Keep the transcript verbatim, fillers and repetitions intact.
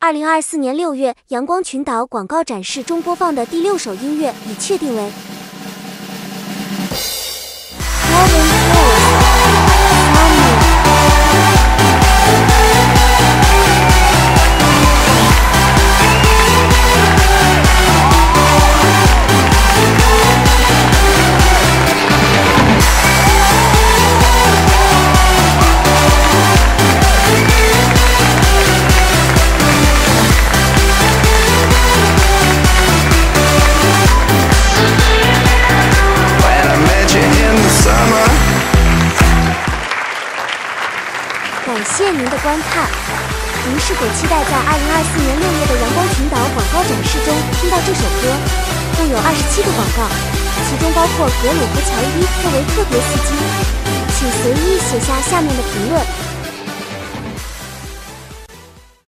二零二四年六月，阳光群岛广告展示中播放的第六首音乐已确定为。感谢您的观看，您是否期待在二零二四年六月的阳光群岛广告展示中听到这首歌？共有二十七个广告，其中包括格鲁和乔伊作为特别司机。请随意写下下面的评论。